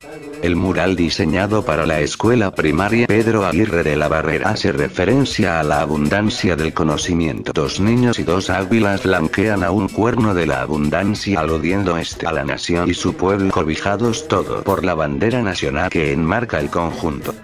El mural diseñado para la escuela primaria Pedro Aguirre de la Barrera hace referencia a la abundancia del conocimiento. Dos niños y dos águilas flanquean a un cuerno de la abundancia aludiendo a la nación y su pueblo cobijados todo por la bandera nacional que enmarca el conjunto.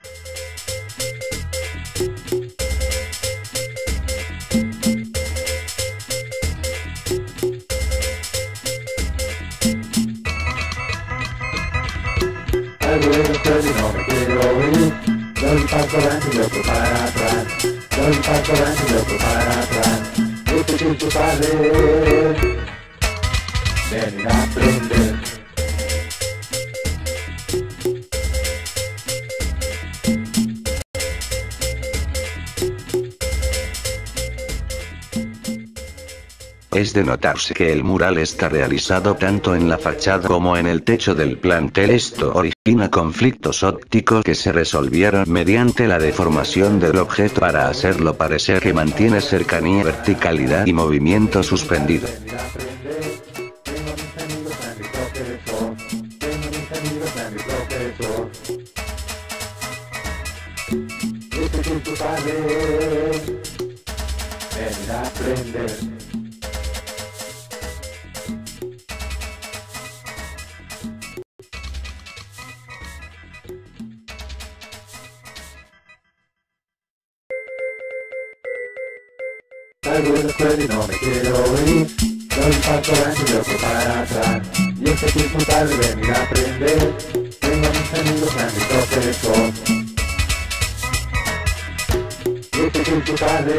No me quiero ir, doy un paso adelante y otro para atrás, doy un paso adelante y otro para atrás. Este es tu padre, venir a aprender. Es de notarse que el mural está realizado tanto en la fachada como en el techo del plantel. Esto origina conflictos ópticos que se resolvieron mediante la deformación del objeto para hacerlo parecer que mantiene cercanía, verticalidad y movimiento suspendido. Salgo de la escuela y no me quiero ir, doy un paso adelante y otro para atrás. Y este es mi padre, venir a aprender. Tengo a mis amigos, a mi profesor. Y este es mi padre,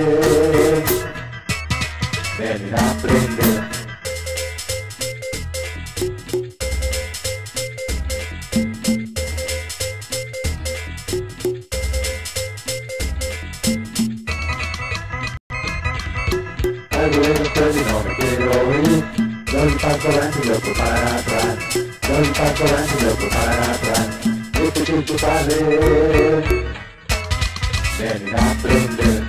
venir a aprender. Salgo de la escuela y no me quiero ir, doy un paso adelante y otro para atrás, doy un paso adelante y otro para atrás. Este es tu padre, venir a aprender.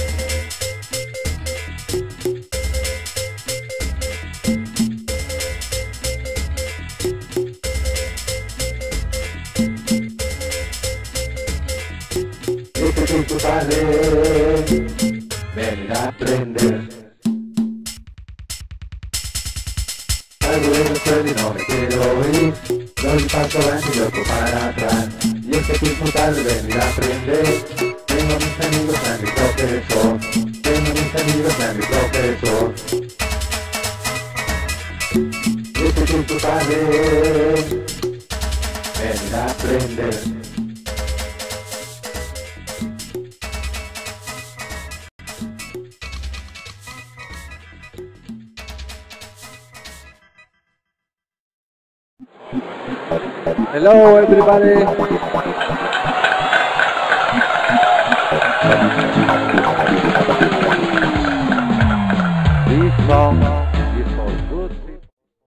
Este es tu padre, venir a aprender. Salgo de la escuela y no me quiero ir, doy un paso adelante y otro para atrás. Y este es mi padre, venir a aprender. Tengo a mis amigos, a mi profesor. Tengo a mis amigos, a mi profesor. Y este es tu padre, venir a aprender. Hello everybody.